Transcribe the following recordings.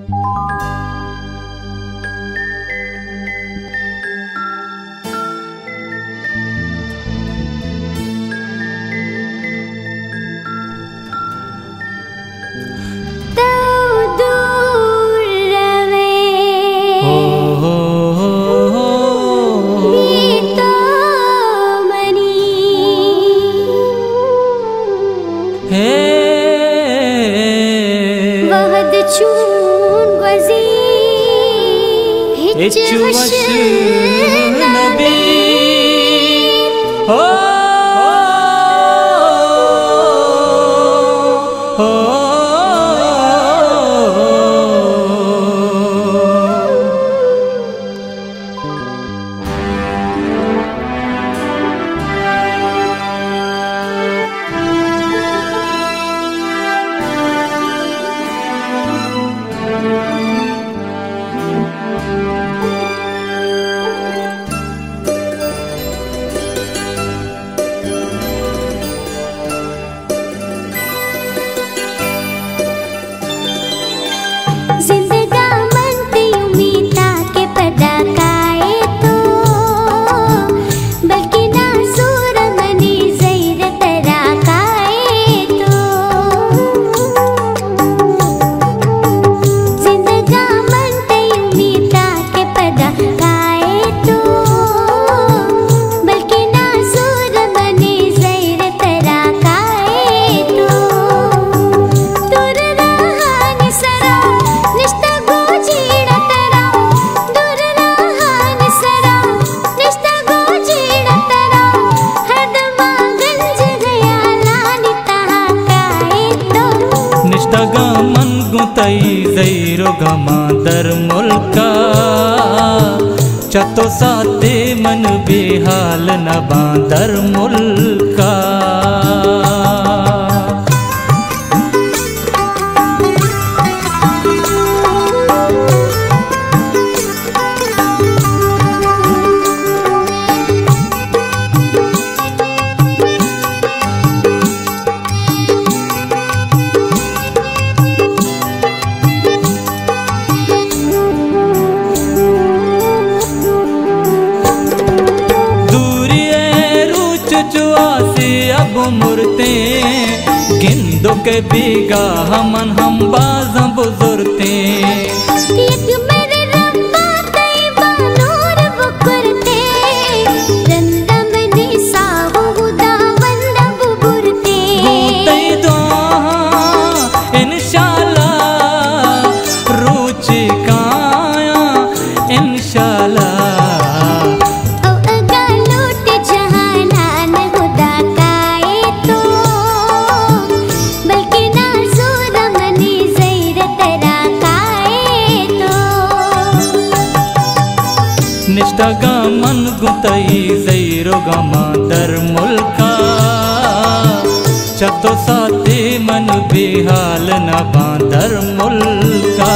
हिचवश नबी हो जैरो गमा दर मुल्का चतो साते मन बेहाल न बांदर मुल्का मुरते गिंदो के बीगा हमन हम बाज बुजुरते निष्ठगा मन गुतई जैरो गमा दर मुल्का चतो साते मन बेहाल न बांदर मुल्का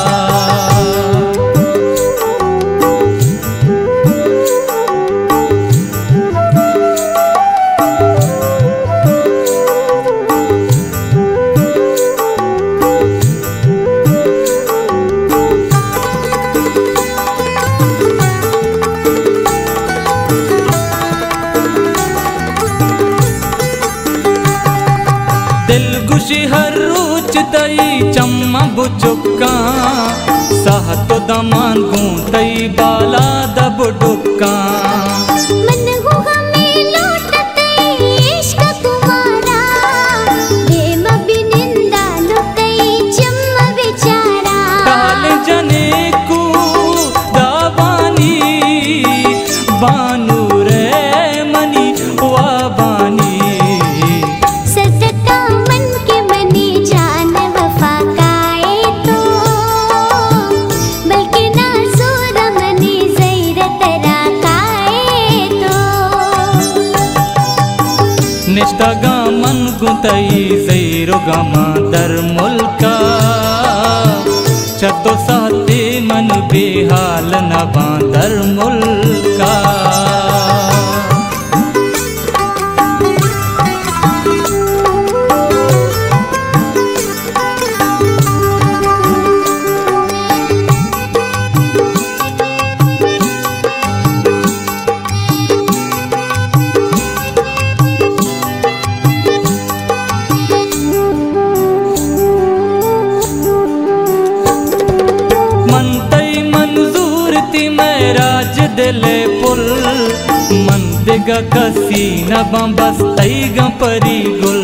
हर रोच तई चम्मा बुचुक्का सहत दमान गूंतई बाला दब डुक्का जने को दावानी बानू रे मनी वाबानी निष्ठगा मन गुतई जैरो गमा दर मुल्का चतो साते मन बेहाल न बांदर मुल्का राज दिले पुल मंदिग कसी न बस तई गपरी गुल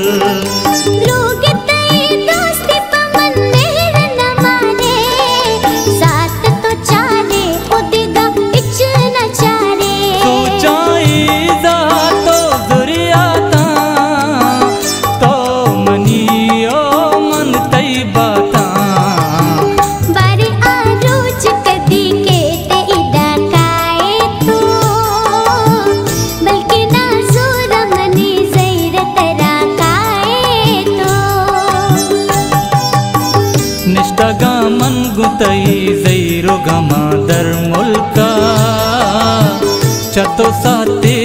निष्ठगा मन गुतई जैरो गमा दर मुल्का चतो साते